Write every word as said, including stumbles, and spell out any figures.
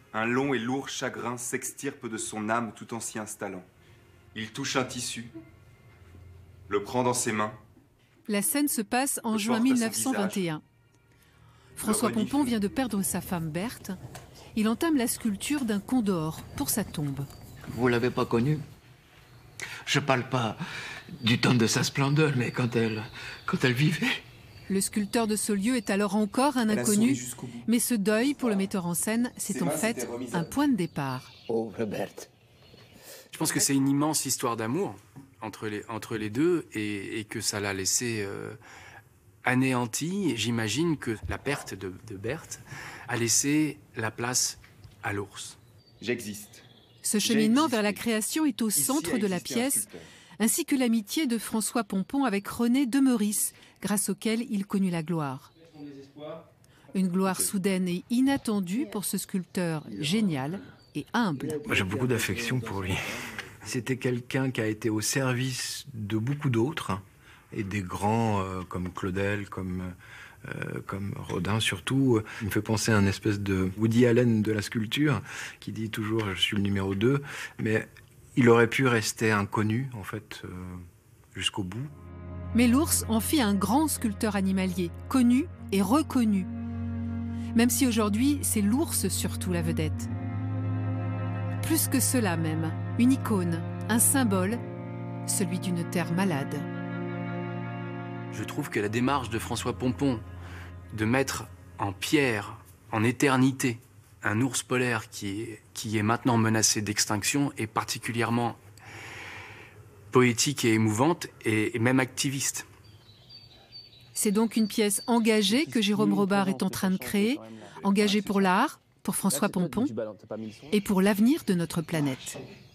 Un long et lourd chagrin s'extirpe de son âme tout en s'y installant. Il touche un tissu, le prend dans ses mains. La scène se passe en Le juin porte à son mille neuf cent vingt et un. François renifle. Pompon vient de perdre sa femme Berthe. Il entame la sculpture d'un condor pour sa tombe. Vous l'avez pas connue? Je parle pas du temps de sa splendeur, mais quand elle, quand elle vivait. Le sculpteur de ce lieu est alors encore un Elle a souri inconnu, jusqu'au bout. mais ce deuil pour le metteur en scène, c'est Ses en mains fait s'étaient remises à un terre. point de départ. Pauvre Berthe. Je pense que c'est une immense histoire d'amour entre les, entre les deux et, et que ça l'a laissé euh, anéanti. J'imagine que la perte de, de Berthe a laissé la place à l'ours. J'existe. Ce cheminement existé. vers la création est au Ici centre a de la existé un pièce, sculpteur. ainsi que l'amitié de François Pompon avec René de Meurice, grâce auquel il connut la gloire. Une gloire soudaine et inattendue pour ce sculpteur génial et humble. Moi, j'ai beaucoup d'affection pour lui. C'était quelqu'un qui a été au service de beaucoup d'autres, hein, et des grands euh, comme Claudel, comme, euh, comme Rodin surtout. Il me fait penser à un espèce de Woody Allen de la sculpture, qui dit toujours « je suis le numéro deux », mais il aurait pu rester inconnu, en fait, euh, jusqu'au bout. Mais l'ours en fit un grand sculpteur animalier, connu et reconnu. Même si aujourd'hui, c'est l'ours surtout la vedette. Plus que cela même, une icône, un symbole, celui d'une terre malade. Je trouve que la démarche de François Pompon de mettre en pierre, en éternité, un ours polaire qui est, qui est maintenant menacé d'extinction est particulièrement poétique et émouvante et, et même activiste. C'est donc une pièce engagée que Jérôme Robart est en train de créer, engagée pour l'art, pour François Pompon et pour l'avenir de notre planète.